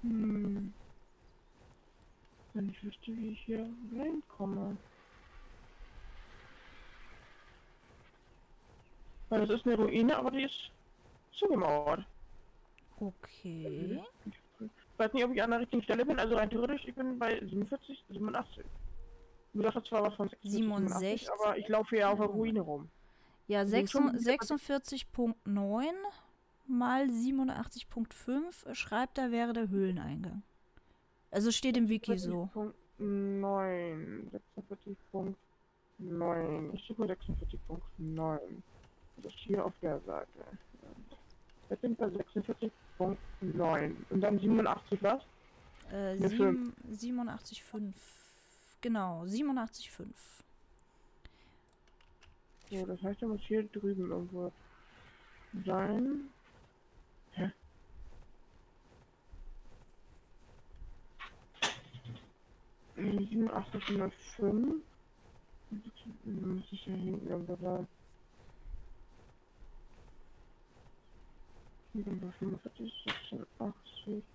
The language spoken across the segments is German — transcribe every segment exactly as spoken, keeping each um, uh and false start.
Hm. Wenn ich wüsste, wie ich hier reinkomme. Weil das ist eine Ruine, aber die ist zugemauert. Okay. Ich weiß nicht, ob ich an der richtigen Stelle bin, also rein theoretisch, ich bin bei siebenundvierzig, siebenundachtzig. Du sagst zwar was von sechsundvierzig, siebenundachtzig, siebenundsechzig. aber ich laufe ja auf der Moment. Ruine rum. Ja, Du schon wieder was- sechsundvierzig Punkt neun mal siebenundachtzig Punkt fünf schreibt, da wäre der Höhleneingang. Also steht im Wiki so. sechsundvierzig Punkt neun. sechsundvierzig Punkt neun. Ich suche sechsundvierzig Punkt neun. Das ist hier auf der Seite. Jetzt sind wir sechsundvierzig Punkt neun. Und dann siebenundachtzig was? Äh, Ne, fünf. siebenundachtzig Komma fünf. Genau, siebenundachtzig Komma fünf. So, das heißt, er muss hier drüben irgendwo sein. Hä? siebenundachtzig Komma fünf. Dann muss ich ja hinten irgendwo sein. fünfundvierzig, sechsundachtzig,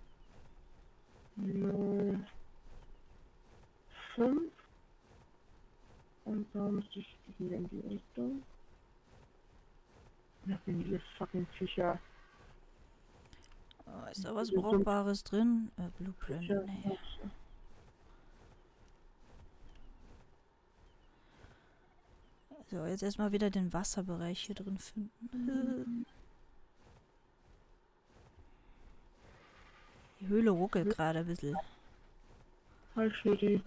null, fünf. Und da müsste ich hier in die Richtung. Ja, bin diese fucking Viecher. Oh, ist da was Brauchbares drin? Äh, Blueprint, Viecher. nee. So, jetzt erstmal wieder den Wasserbereich hier drin finden. Die Höhle ruckelt gerade ein bisschen. Halt, Schädi.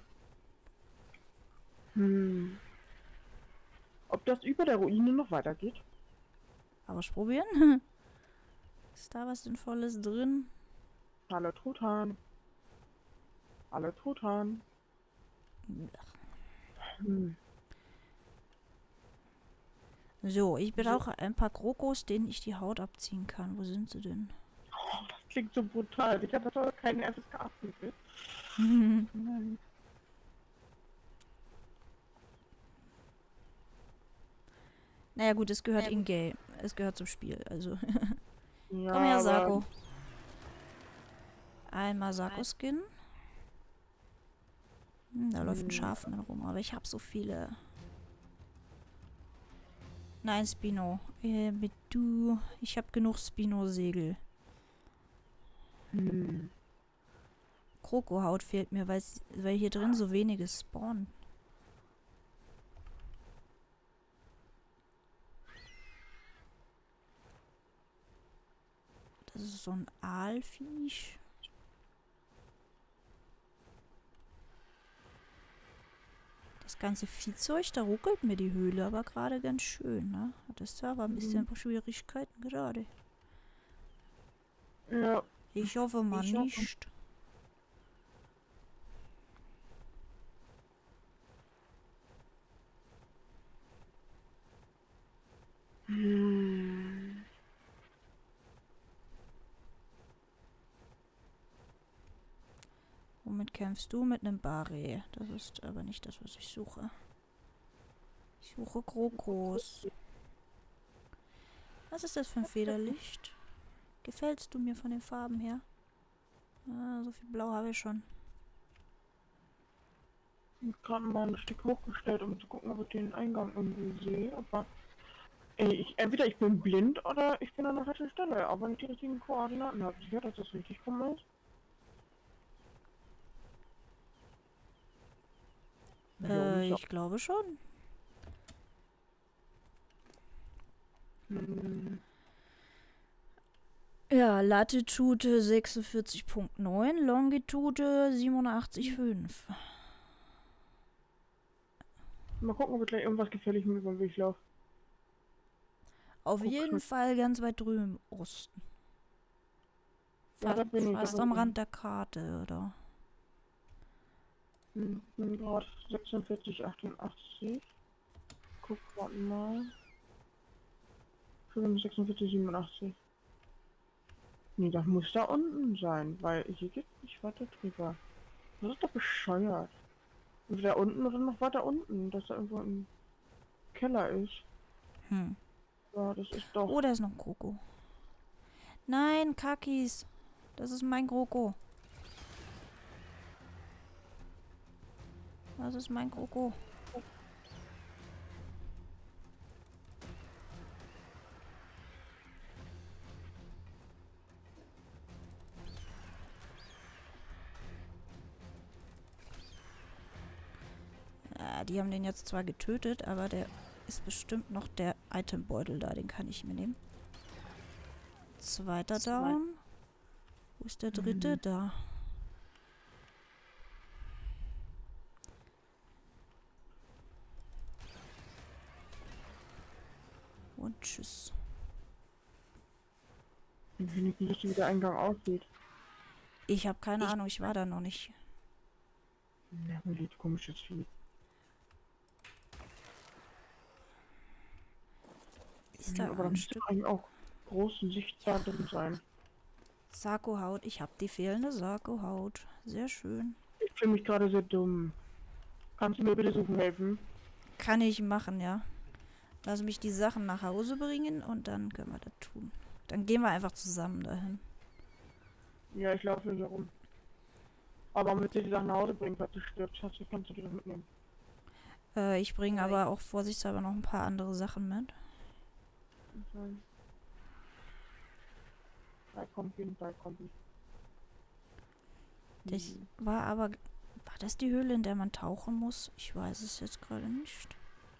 Hm. Ob das über der Ruine noch weitergeht? Aber ich probieren. Ist da was Sinnvolles drin? Hallo Truthahn. Hallo Truthahn. Hm. So, ich brauche ein paar Krokos, denen ich die Haut abziehen kann. Wo sind sie denn? Oh, das klingt so brutal. Ich habe doch keinen F S K achtzig. Nein. Naja gut, es gehört in-game. Es gehört zum Spiel, also. Ja, Komm her, aber Sako. Einmal Sako-Skin. Hm, da läuft ein Schaf mit rum, aber ich habe so viele. Nein, Spino. Äh, mit du. Ich habe genug Spino-Segel. Hm. Krokohaut fehlt mir, weil hier drin so wenige spawnen. Das ist so ein Aalviech. Das ganze Viehzeug, da ruckelt mir die Höhle aber gerade ganz schön, ne? Das ist aber ein bisschen Schwierigkeiten gerade. Ja. Ich hoffe mal Ich hoffe. nicht. Hm. Womit kämpfst du? Mit einem Barret. Das ist aber nicht das, was ich suche. Ich suche Krokos. Was ist das für ein Federlicht? Gefällst du mir von den Farben her? Ah, so viel Blau habe ich schon. Ich habe gerade mal ein Stück hochgestellt, um zu gucken, ob ich den Eingang irgendwie sehe. Aber ey, ich, entweder ich bin blind oder ich bin an der falschen Stelle, aber nicht die richtigen Koordinaten habe. Sicher, dass das richtig kommt ist? Äh, ich glaube schon. Hm. Ja, Latitude sechsundvierzig Komma neun, Longitude siebenundachtzig Komma fünf. Mal gucken, ob ich gleich irgendwas gefährlich mit über den Weg laufe. Auf Guck jeden schon. Fall ganz weit drüben im Osten. Ja, Fa da bin ich, fast da am bin Rand der Karte, oder? ich. Hm, bin gerade sechsundvierzig, achtundachtzig. Guck grad mal. sechsundvierzig, siebenundachtzig. Nee, das muss da unten sein, weil hier geht nicht weiter drüber. Das ist doch bescheuert. Entweder unten oder noch weiter unten, dass da irgendwo ein Keller ist. Hm. Ja, das ist doch. Oh, da ist noch ein Kroko. Nein, Kakis. Das ist mein Kroko. Das ist mein Kroko. Ja, die haben den jetzt zwar getötet, aber der ist bestimmt noch der Itembeutel da. Den kann ich mir nehmen. Zweiter Down. Wo ist der dritte? Mhm. Da. Und tschüss. Ich will nicht wissen, wie der Eingang aussieht. Ich habe keine ich Ahnung, ich war da noch nicht. Ja, mir sieht komisches Vieh. Ist da aber ein da Stück müsste eigentlich auch großen Sichtzahl drin sein. Sakohaut. Ich habe die fehlende Sakohaut. Sehr schön. Ich fühle mich gerade sehr dumm. Kannst du mir bitte suchen helfen? Kann ich machen, ja. Lass mich die Sachen nach Hause bringen und dann können wir das tun. Dann gehen wir einfach zusammen dahin. Ja, ich laufe hier rum. Aber mit dir die Sachen nach Hause bringen, falls du stirbst, hast du, kannst du die doch mitnehmen. Äh, ich bringe aber auch vorsichtshalber noch ein paar andere Sachen mit. Okay. Drei Kompi, drei Kompi. Das Hm. war aber... War das die Höhle, in der man tauchen muss? Ich weiß es jetzt gerade nicht.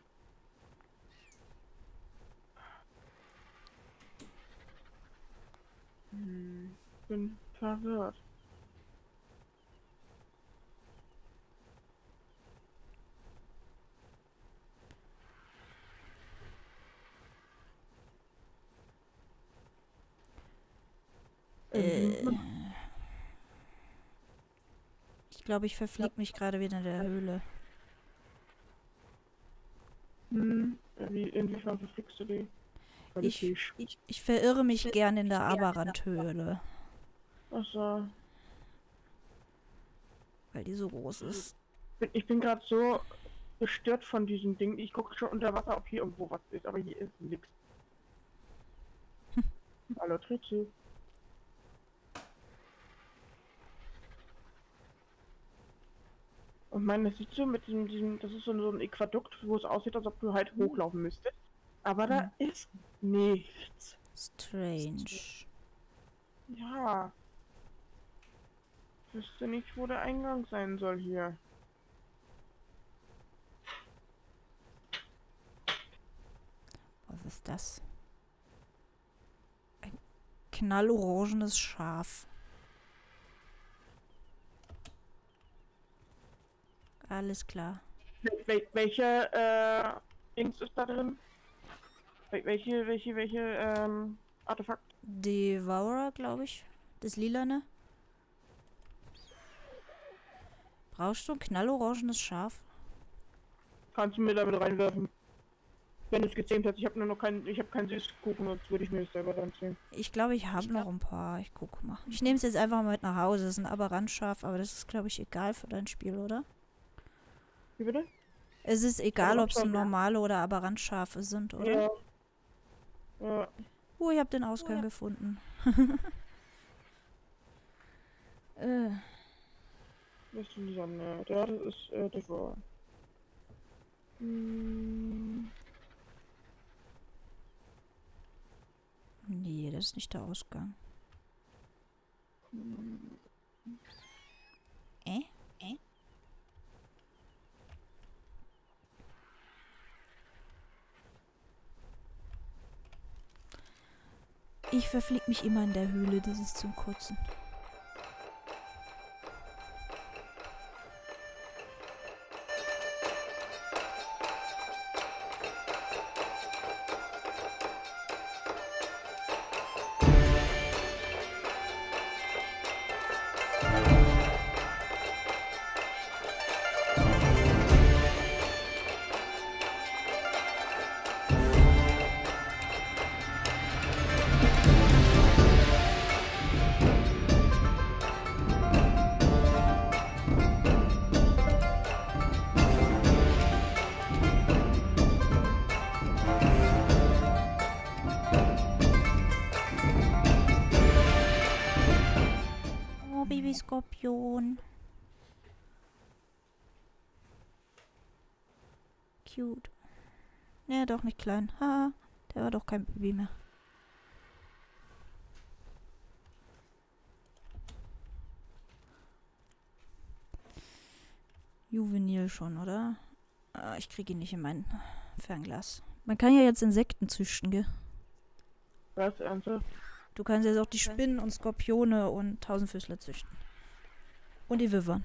Hm. Bin verwirrt. Äh, ich glaube, ich verfliege mich gerade wieder in der Höhle. Hm. Wie, inwiefern verfliegst du die? Weil Ich, ich, ich, ich verirre mich gern in der Aberrand-Höhle. Achso. Weil die so groß ist. Bin, ich bin gerade so gestört von diesem Ding. Ich gucke schon unter Wasser, ob hier irgendwo was ist, aber hier ist nichts. Hallo, Tritzi. Und meine, das sieht so mit diesem, diesem, das ist so ein Aquädukt, wo es aussieht, als ob du halt hochlaufen müsstest. Aber da Hm. ist nichts. Strange. Ja. Ich wüsste nicht, wo der Eingang sein soll hier. Was ist das? Ein knallorangenes Schaf. Alles klar. Wel wel welche, äh, Dings ist da drin? Wel welche, welche, welche, ähm, Artefakt? Devourer, glaube ich. Das Lilane. Brauchst du ein knallorangenes Schaf? Kannst du mir damit reinwerfen? Wenn du es gezähmt hast, ich habe nur noch keinen, ich habe keinen Süßkuchen, sonst würde ich mir das selber reinziehen. Ich glaube, ich habe noch ein paar. Ich guck mal. Ich nehme es jetzt einfach mal mit nach Hause. Das ist ein Aberrandschaf, aber das ist, glaube ich, egal für dein Spiel, oder? Wie bitte? Es ist egal, ob es normale oder Aberrandschafe sind, oder? Ja. Ja. Oh, ich habe den Ausgang oh, ja. gefunden. äh. Was ist denn die Sonne? Ja, das ist, äh, das war. Hm. Nee, das ist nicht der Ausgang. Hm. Äh? Äh? Ich verfliege mich immer in der Höhle, das ist zum Kotzen. Babyskorpion. Cute. Nee, doch nicht klein. Haha, der war doch kein Baby mehr. Juvenil schon, oder? Ah, ich kriege ihn nicht in mein Fernglas. Man kann ja jetzt Insekten züchten, gell? Was, ernsthaft? Du kannst jetzt auch die Spinnen und Skorpione und Tausendfüßler züchten. Und die Wyvern.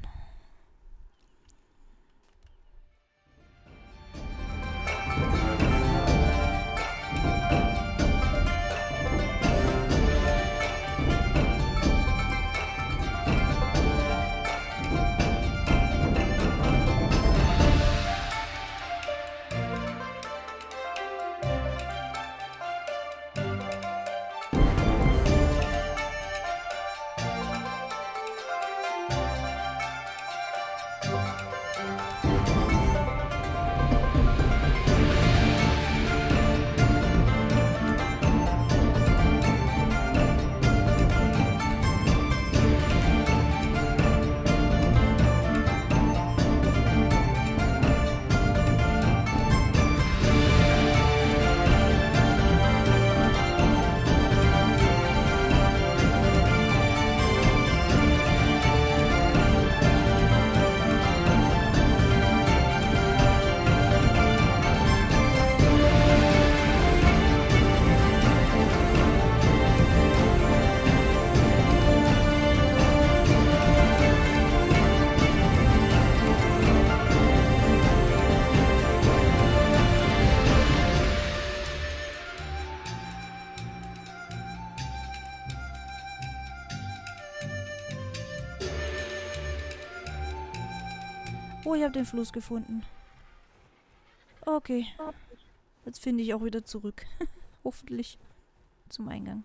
Oh, ich habe den Fluss gefunden. Okay. Jetzt finde ich auch wieder zurück. Hoffentlich zum Eingang.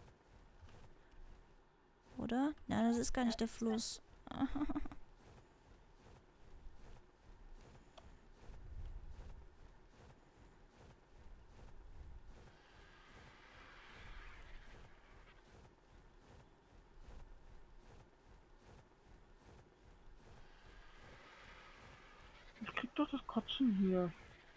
Oder? Nein, das ist gar nicht der Fluss. Ich krieg doch das Kotzen hier.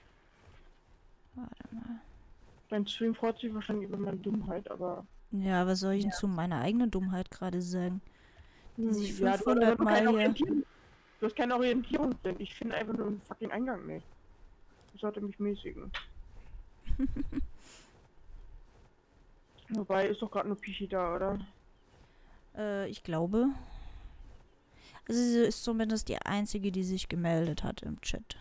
Warte mal. Dein Stream freut sich wahrscheinlich über meine Dummheit, aber... Ja, was soll ich denn zu meiner eigenen Dummheit gerade sagen? Hm, Dass ich ja, du, fünfhundert du, Mal keine hier... Orientierung- du hast keine Orientierungssinn. Ich finde einfach nur den fucking Eingang nicht. Ich sollte mich mäßigen. Wobei, ist doch gerade nur Pichi da, oder? Äh, ich glaube. Also sie ist zumindest die einzige, die sich gemeldet hat im Chat.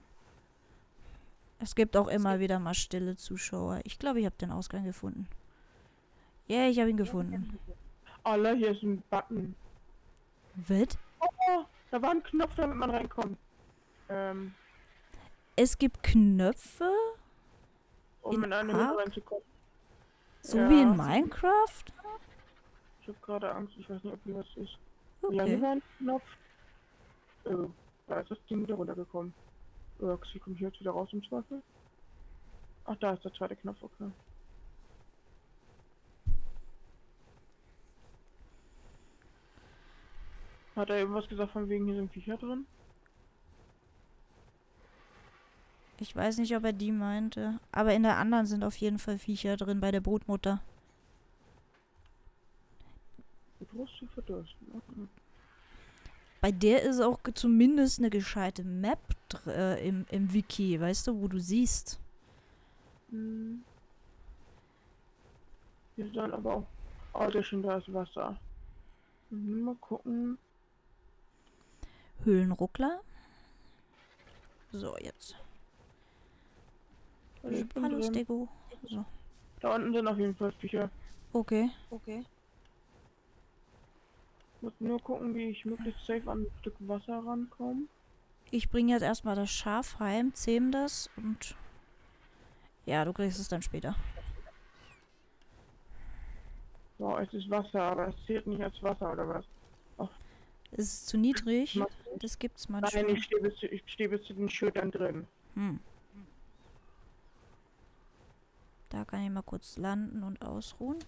Es gibt auch immer wieder mal stille Zuschauer. Ich glaube, ich habe den Ausgang gefunden. Ja, yeah, ich habe ihn gefunden. Alter, hier ist ein Button. Was? Oh, da war ein Knopf, damit man reinkommt. Ähm, Es gibt Knöpfe, um in in eine Ark? Höhle reinzukommen. so Ja. wie in Minecraft? Ich hab gerade Angst, ich weiß nicht, ob hier was ist. Ja, hier Okay. war ein Knopf. Äh, da ist das Ding wieder runtergekommen. Äh, wie komme ich jetzt wieder raus im Zweifel? Ach, da ist der zweite Knopf, okay. Hat er irgendwas gesagt von wegen hier sind Viecher drin? Ich weiß nicht, ob er die meinte. Aber in der anderen sind auf jeden Fall Viecher drin, bei der Brutmutter. Groß zu verdursten, okay. Bei der ist auch ge- zumindest eine gescheite Map dr- äh, im, im Wiki, weißt du, wo du siehst. Hm. Hier ist dann aber auch... Oh, der schon da ist Wasser. Mhm, mal gucken. Höhlenruckler. So, jetzt. Also ich bin Hallo, drin. Stego. So. Da unten sind auf jeden Fall Viecher. Okay. Okay. Muss nur gucken, wie ich möglichst safe an ein Stück Wasser rankomme. Ich bringe jetzt erstmal das Schaf heim, zähm das und... Ja, du kriegst es dann später. So, es ist Wasser, aber es zählt nicht als Wasser, oder was? Ist es zu niedrig? Mach- Das gibt's Nein, manchmal. ich stehe bis, zu- ich stehe bis zu den Schultern drin. Hm. Da kann ich mal kurz landen und ausruhen.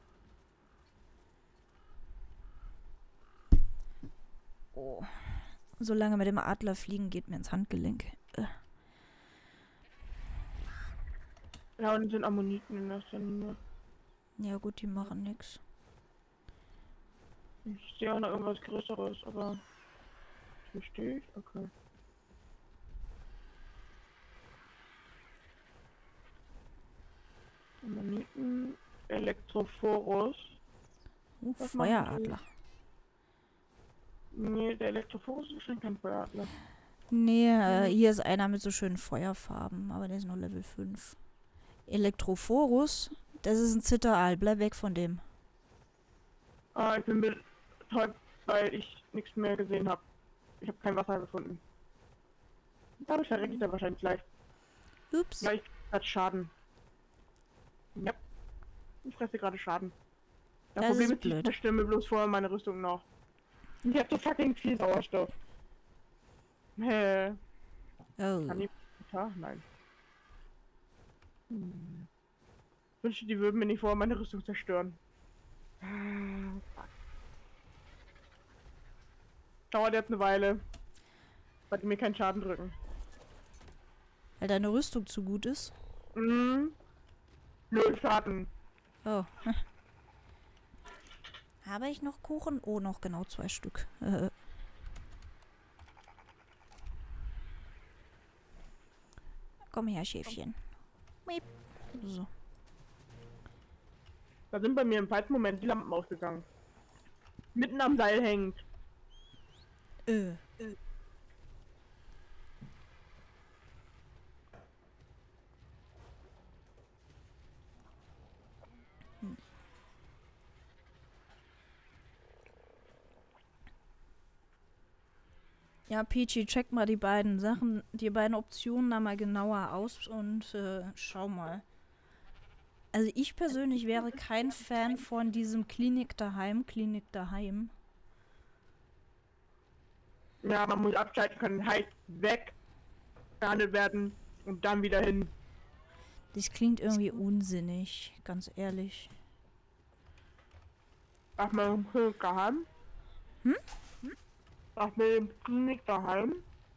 Oh. Solange mit dem Adler fliegen geht mir ins Handgelenk. Äh. Ja, und sind Ammoniten in erster Linie. Ja gut, die machen nix. Ich sehe auch noch irgendwas Größeres, aber... Hier steht? Okay. Ammoniten, Elektrophorus. Uh, Was machen Feueradler. Nee, der Elektrophorus ist schon kein Feueradler. Nee, äh, Mhm. hier ist einer mit so schönen Feuerfarben, aber der ist nur Level fünf. Elektrophorus, das ist ein Zitteraal, bleib weg von dem. Ah, ich bin betäubt, weil ich nichts mehr gesehen habe. Ich habe kein Wasser gefunden. Damit verrecke ich da wahrscheinlich gleich. Ups. Ja, ich hat Schaden. Ja. Ich fresse gerade Schaden. Das, Das Problem ist ist, ich blöd. verstimme bloß vorher meine Rüstung noch. Ich hab so fucking viel Sauerstoff. Hä? Oh. Kann ich... Ja, nein. Hm. Ich wünschte, die würden mir nicht vorher meine Rüstung zerstören. Ah, fuck. Dauert jetzt eine Weile. Weil die mir keinen Schaden drücken. Weil deine Rüstung zu gut ist? Mhm. Null Schaden. Oh. Habe ich noch Kuchen? Oh, noch genau zwei Stück. Äh. Komm her, Schäfchen. Miep. So. Da sind bei mir im falschen Moment die Lampen ausgegangen. Mitten am Seil hängt. Äh. Hm. Ja, Peachy, check mal die beiden Sachen, die beiden Optionen da mal genauer aus und äh, schau mal. Also ich persönlich wäre kein Fan von diesem Klinik daheim, Klinik daheim. Ja, man muss abschalten können. Heißt weg, gehandelt werden und dann wieder hin. Das klingt irgendwie unsinnig, ganz ehrlich. Ach, mal im Klinik daheim. Hm? Ach, mit dem Klinik daheim.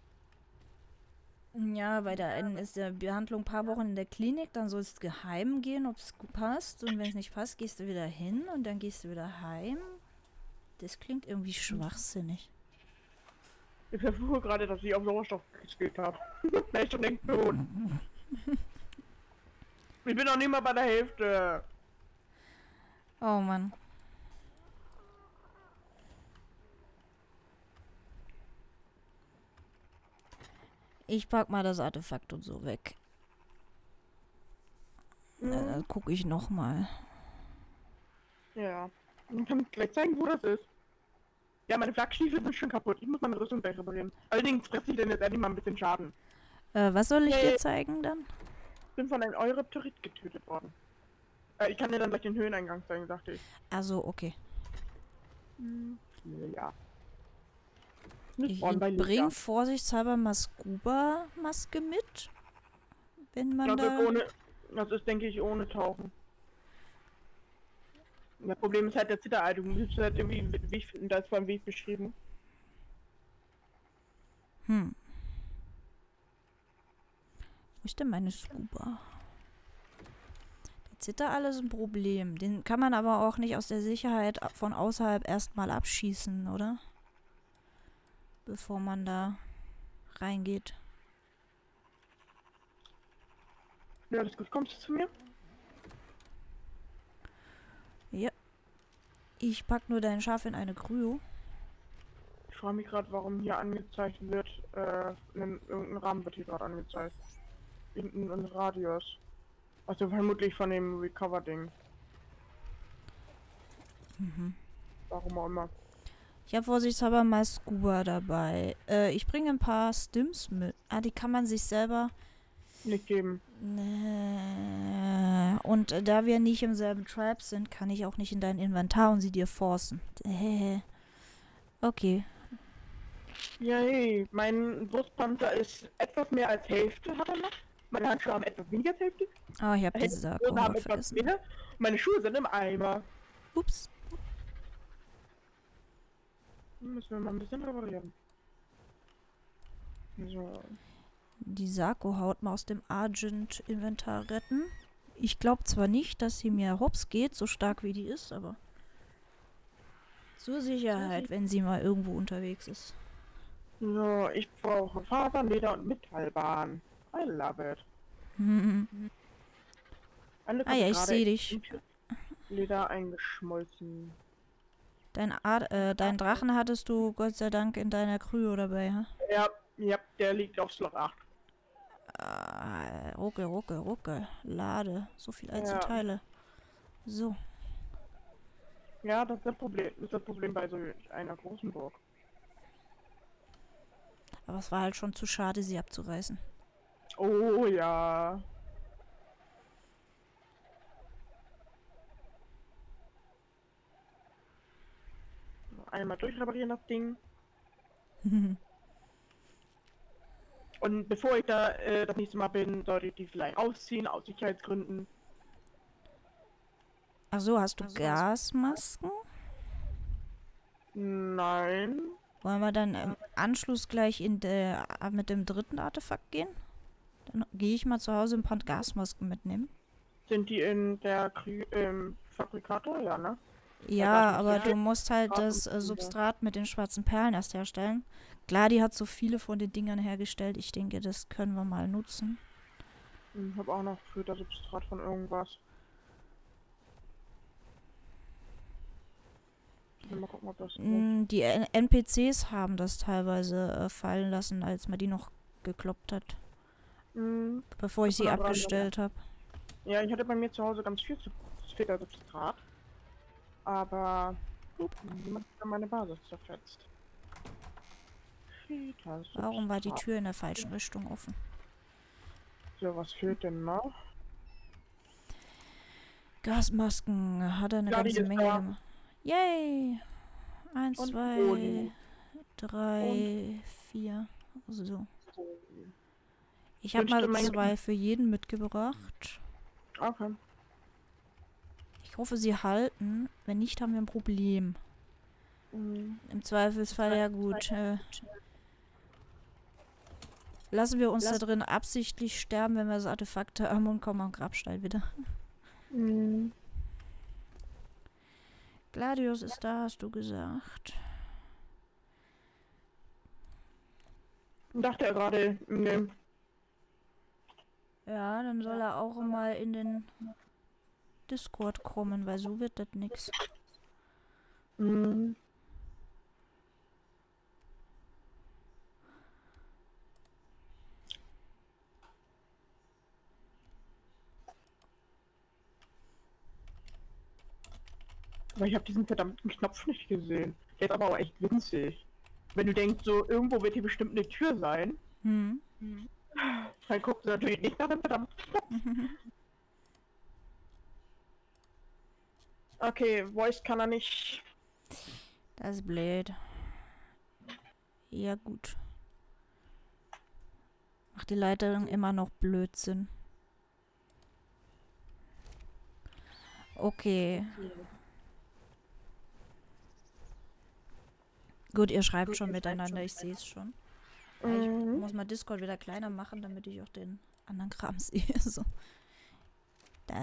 Ja, bei der einen ist der Behandlung ein paar Wochen in der Klinik, dann soll es geheim gehen, ob es passt. Und wenn es nicht passt, gehst du wieder hin und dann gehst du wieder heim. Das klingt irgendwie schwachsinnig. Ich versuche gerade, dass ich auf Sauerstoff gespielt habe. Vielleicht schon längst tot. Ich bin noch nicht mal bei der Hälfte. Oh Mann. Ich pack mal das Artefakt und so weg. Mhm. Äh, dann gucke ich nochmal. Ja. Ich kann gleich zeigen, wo das ist. Ja, meine Flakstiefel sind schon kaputt. Ich muss meine Rüstung gleich reparieren. Allerdings fresse ich denn jetzt endlich mal ein bisschen Schaden. Äh, was soll ich Hey. dir zeigen dann? Ich bin von einem Eurepterit getötet worden. Äh, ich kann dir dann gleich den Höheneingang zeigen, dachte ich. Also, okay. Hm. Ja. Ich Nicht bei bring Liga. vorsichtshalber mal Scuba-Maske mit. Wenn man Das da... ist ohne, das ist, denke ich, ohne Tauchen. Das Problem ist halt der Zitterei. Du musst halt irgendwie einen Weg finden, da ist beim Weg beschrieben. Hm. Wo ist denn meine Scuba? Der Zitteraal ist ein Problem. Den kann man aber auch nicht aus der Sicherheit von außerhalb erstmal abschießen, oder? Bevor man da reingeht. Ja, das ist gut. Kommst du zu mir? Ja. Ich pack nur dein Schaf in eine Kryo. Ich frage mich gerade, warum hier angezeigt wird, äh, in, irgendein Rahmen wird hier gerade angezeigt. Irgendein Radius. Also vermutlich von dem Recover-Ding. Mhm. Warum auch immer. Ich habe vorsichtshalber mal Scuba dabei. Äh, ich bringe ein paar Stims mit. Ah, die kann man sich selber... Nicht geben. Nee. Und äh, da wir nicht im selben Trap sind, kann ich auch nicht in dein Inventar und sie dir forcen. Äh. Okay. Yay, mein Brustpanzer ist etwas mehr als Hälfte, hat er noch. Meine Handschuhe haben etwas weniger als Hälfte. Ah, ich habe Meine diese Hosen haben Alkohol etwas vergessen. mehr. Meine Schuhe sind im Eimer. Ups. Müssen wir mal ein bisschen reparieren. So. Die Sako-Haut mal aus dem Argent-Inventar retten. Ich glaube zwar nicht, dass sie mir hops geht, so stark wie die ist, aber zur Sicherheit, wenn sie mal irgendwo unterwegs ist. So, ich brauche Fasern, Leder und Metallbahn. I love it. Mhm. Eine Ah ja, ich gerade sehe dich. in Leder eingeschmolzen. Dein, Ad äh, dein Drachen hattest du Gott sei Dank in deiner Kryo dabei, ha? Ja, ja, der liegt auf Slot acht. Ah, rucke, rucke, rucke. Lade. So viel Ja. Einzelteile. So. Ja, das ist das Problem. Das ist das Problem bei so einer großen Burg. Aber es war halt schon zu schade, sie abzureißen. Oh ja. Einmal durchreparieren das Ding. Und bevor ich da äh, das nächste Mal bin, sollte ich die vielleicht ausziehen, aus Sicherheitsgründen. Ach so, hast du Gasmasken? Nein. Wollen wir dann im Anschluss gleich in der, mit dem dritten Artefakt gehen? Dann gehe ich mal zu Hause ein paar Gasmasken mitnehmen. Sind die in der Kry ähm, Fabrikator? Ja, ne? Ja, Ja, aber ja. du musst halt das äh, Substrat mit den schwarzen Perlen erst herstellen. Klar, die hat so viele von den Dingern hergestellt. Ich denke, das können wir mal nutzen. Ich habe auch noch für das Substrat von irgendwas. Mal gucken, ob das. Mm, die N NPCs haben das teilweise äh, fallen lassen, als man die noch gekloppt hat. Mhm. Bevor ich Das sie war aber abgestellt habe. Ja, ich hatte bei mir zu Hause ganz viel Filtersubstrat. Aber jemand hat meine Basis zerfetzt. Filtersubstrat. Warum war die Tür in der falschen Richtung offen? So, was fehlt denn noch? Gasmasken hat er eine Ja, die ganze ist Menge da. gemacht. Yay! Eins, Und zwei, Oli. drei, vier. So. So. Ich habe Wünschte mal mein- zwei für jeden mitgebracht. Okay. Ich hoffe, sie halten. Wenn nicht, haben wir ein Problem. Mhm. Im Zweifelsfall, ja gut. Äh, lassen wir uns da drin absichtlich sterben, wenn wir das Artefakt haben und kommen am Grabstein wieder. Mhm. Gladius ist da, hast du gesagt. Dachte er gerade, ne. Ja, dann soll er auch mal in den Discord kommen, weil so wird das nix. Mhm. Aber ich habe diesen verdammten Knopf nicht gesehen. Der ist aber auch echt winzig. Wenn du denkst, so irgendwo wird hier bestimmt eine Tür sein, Hm. dann guckst du natürlich nicht nach dem verdammten Knopf. Okay, Voice kann er nicht. Das ist blöd. Ja, gut. Macht die Leiterin immer noch Blödsinn. Okay. Gut, ihr schreibt schon miteinander, ich sehe es schon. Ja, ich Mhm. muss mal Discord wieder kleiner machen, damit ich auch den anderen Kram sehe. So. Da.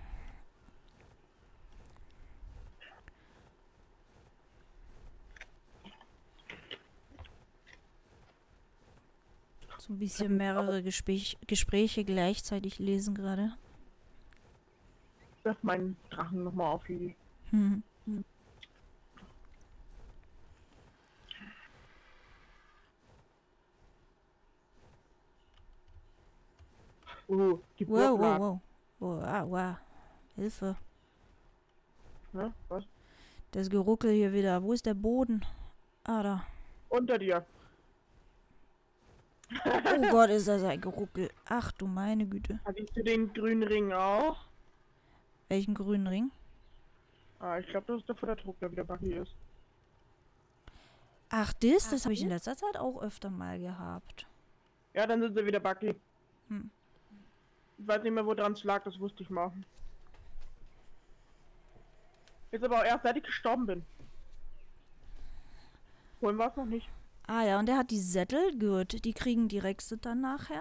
So ein bisschen mehrere Gespräch Gespräche gleichzeitig lesen gerade. Ich werf meinen Drachen nochmal auf die. Hm. Oh, die Wow, wow, Burglag. wow. Oh, ah, wow. Hilfe. Ne? Was? Das Geruckel hier wieder. Wo ist der Boden? Ah, da. Unter dir. Oh Gott, ist das ein Geruckel. Ach du meine Güte. Siehst du den grünen Ring auch? Welchen grünen Ring? Ah, ich glaube, das ist der Futterdruck, der wieder buggy ist. Ach, das? Das habe ich in letzter Zeit auch öfter mal gehabt. Ja, dann sind sie wieder buggy. Hm. Ich weiß nicht mehr, wo dran es lag, das wusste ich mal. Jetzt aber auch erst, seit ich gestorben bin. Holen wir es noch nicht. Ah ja, und der hat die Sättel. Gut, die kriegen die Rechse dann nachher.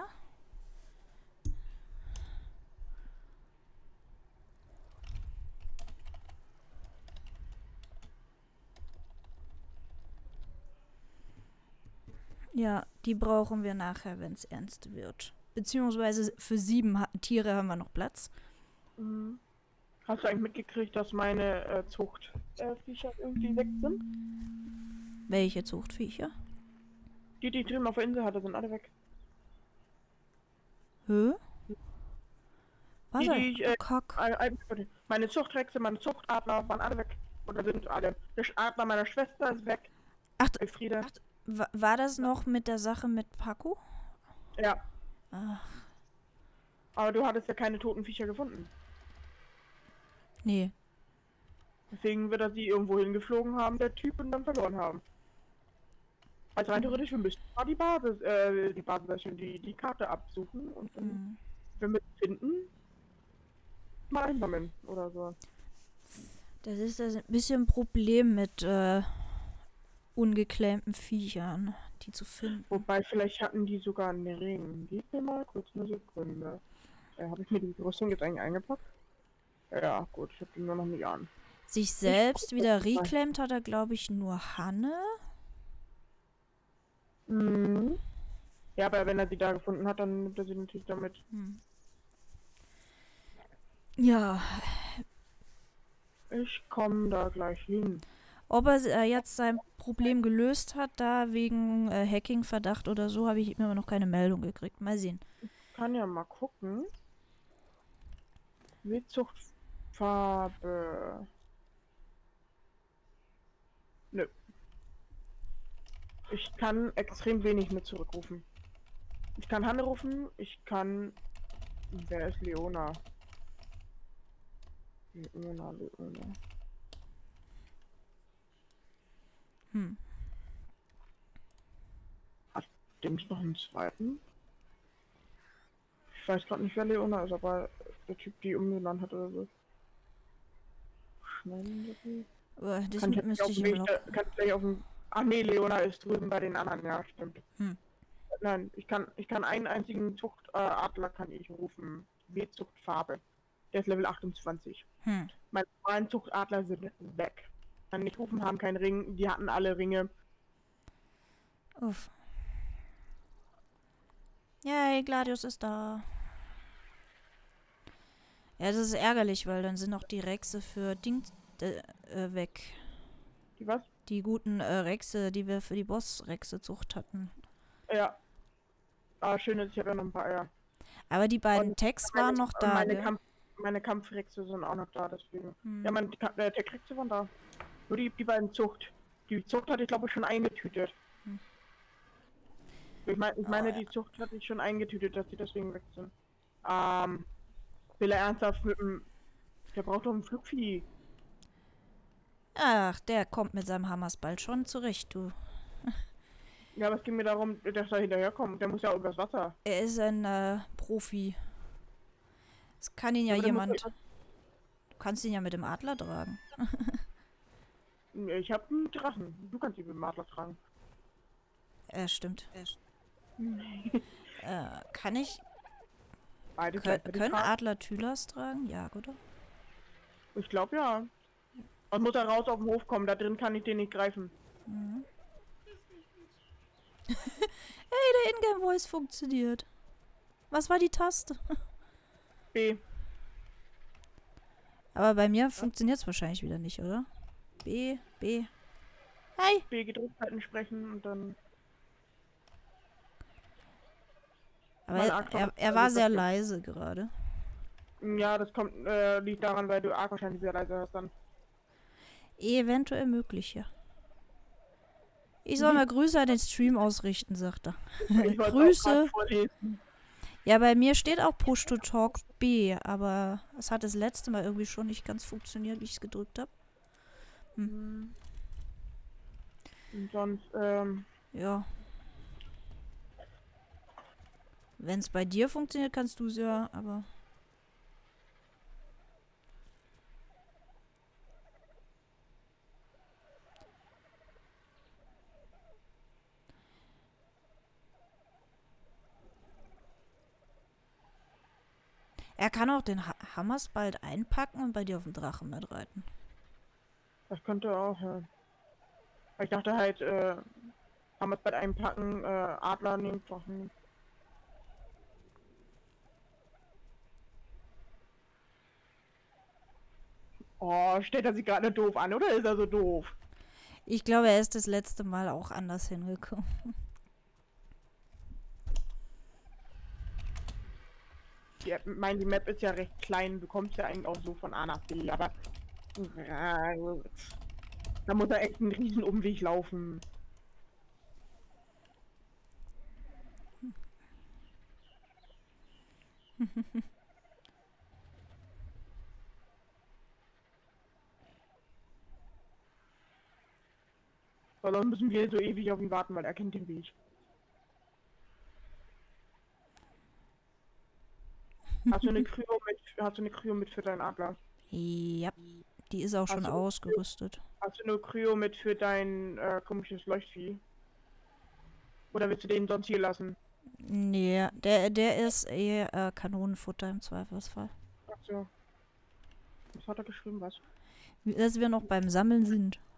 Ja, die brauchen wir nachher, wenn es ernst wird. Beziehungsweise für sieben ha Tiere haben wir noch Platz. Mhm. Hast du eigentlich mitgekriegt, dass meine äh, Zuchtviecher äh, irgendwie weg sind? Welche Zuchtviecher? Die, die ich drüben auf der Insel hatte, sind alle weg. Hä? Was? Die, die ich, Oh, äh, Kack. meine Zuchtrexe, meine Zuchtadler waren alle weg. Oder sind alle. Der Adler meiner Schwester ist weg. Ach, Elfriede. wa- war das noch mit der Sache mit Paco? Ja. Ach, Aber du hattest ja keine toten Viecher gefunden. nee. Deswegen wird er sie irgendwo hingeflogen haben, der Typ, und dann verloren haben. Also rein theoretisch, wir müssen mal die Basis, äh, die Basis, die, die Karte absuchen und dann, Hm. wenn wir es finden, mal einsammeln oder so. Das ist das ein bisschen ein Problem mit äh, ungeclaimten Viechern, die zu finden. Wobei, vielleicht hatten die sogar einen Ring. Gib mir mal kurz eine Sekunde. Äh, habe ich mir die Rüstung jetzt eigentlich eingepackt? Ja, gut, ich habe die nur noch nicht an. Sich selbst wieder reclaimt hat er, glaube ich, nur Hanne. Mhm. Ja, aber wenn er sie da gefunden hat, dann nimmt er sie natürlich damit. Hm. Ja, Ich komme da gleich hin. ob er äh, jetzt sein Problem gelöst hat, da wegen äh, Hacking-Verdacht oder so, habe ich immer noch keine Meldung gekriegt. Mal sehen. Kann ja mal gucken. Wildzuchtfarbe. Nö. Ich kann extrem wenig mit zurückrufen. Ich kann Hanne rufen, ich kann... Wer ist Leona? Leona, Leona. Hm. Hat dem noch einen zweiten? Ich weiß gerade nicht, wer Leona ist, aber der Typ, die umgenannt hat oder so. Schnell. Uh, das Kann ich müsste auf ich dem im Weg, Log. da- kann ich gleich auf dem... Ach nee, Leona ist drüben bei den anderen, ja, stimmt. Hm. Nein, ich kann, ich kann einen einzigen Zuchtadler äh, Adler kann ich rufen. W-Zuchtfarbe. Der ist Level achtundzwanzig. Hm. Meine normalen Zuchtadler sind weg. Kann nicht rufen, haben keinen Ring. Die hatten alle Ringe. Uff. Yay, Gladius ist da. Ja, das ist ärgerlich, weil dann sind auch die Rechse für Ding äh, äh, weg. Die was? Die guten äh, Rechse, die wir für die Boss-Rechse-Zucht hatten. Ja. Ah, schön, dass ich habe ja noch ein paar Eier. Aber die beiden Und Tags meine, waren noch da, meine, gell? Kampf, meine Kampfrexe sind auch noch da, deswegen. Hm. Ja, meine äh, Tech-Rexe waren da. Nur die, die beiden Zucht. Die Zucht hatte ich glaube ich schon eingetütet. Hm. Ich, mein, ich Oh, meine, ja. die Zucht hatte ich schon eingetütet, dass sie deswegen weg sind. Ähm, will er ernsthaft mit dem... Der braucht doch ein Flugvieh. Ach, der kommt mit seinem Hammersball schon zurecht, du. Ja, aber es ging mir darum, dass er hinterherkommt. Der muss ja übers Wasser. Er ist ein äh, Profi. Es kann ihn ja Aber der muss jemand... ja Du kannst ihn ja mit dem Adler tragen. über- Ich hab einen Drachen. Du kannst ihn mit dem Adler tragen. Ja, stimmt. äh, kann ich... Beide Kö gleichzeitig können tragen. Adler Thylas tragen? Ja, gut. Ich glaube ja. Und muss er raus auf den Hof kommen. Da drin kann ich den nicht greifen. Mhm. Hey, der Ingame-Voice funktioniert. Was war die Taste? B. Aber bei mir funktioniert es wahrscheinlich wieder nicht, oder? B, B. Hey! B gedrückt halten, sprechen und dann... Aber Mein er, Arc er, er war sehr leise gerade. Ja, das kommt, äh, liegt daran, weil du Arc wahrscheinlich sehr leise hörst dann. Eventuell möglich, ja. Ich soll mal Grüße an den Stream ausrichten, sagt er. Ich wollte auch Grüße. grad vorlesen. Ja, bei mir steht auch Push to Talk B, aber es hat das letzte Mal irgendwie schon nicht ganz funktioniert, wie ich es gedrückt habe. Hm. Und sonst, ähm... Ja. Wenn es bei dir funktioniert, kannst du es ja, aber... Er kann auch den ha Hammers bald einpacken und bei dir auf dem Drachen mitreiten. Das könnte auch, ja. Ich dachte halt, äh, haben wir es bald einpacken, äh, Adler nehmen, Drachen. Oh, stellt er sich gerade doof an, oder ist er so doof? Ich glaube, er ist das letzte Mal auch anders hingekommen. Die, mein, die Map ist ja recht klein, du kommst ja eigentlich auch so von A nach B, aber da muss er echt einen riesen Umweg laufen. Weil sonst müssen wir so ewig auf ihn warten, weil er kennt den Weg. Hast du eine Kryo mit, hast du eine Kryo mit für deinen Adler? Ja, die ist auch schon Hast du, ausgerüstet. hast du eine Kryo mit für dein äh, komisches Leuchtvieh? Oder willst du den sonst hier lassen? Nee, der, der ist eher äh, Kanonenfutter im Zweifelsfall. Ach so. Was hat er geschrieben, was? Dass wir noch beim Sammeln sind.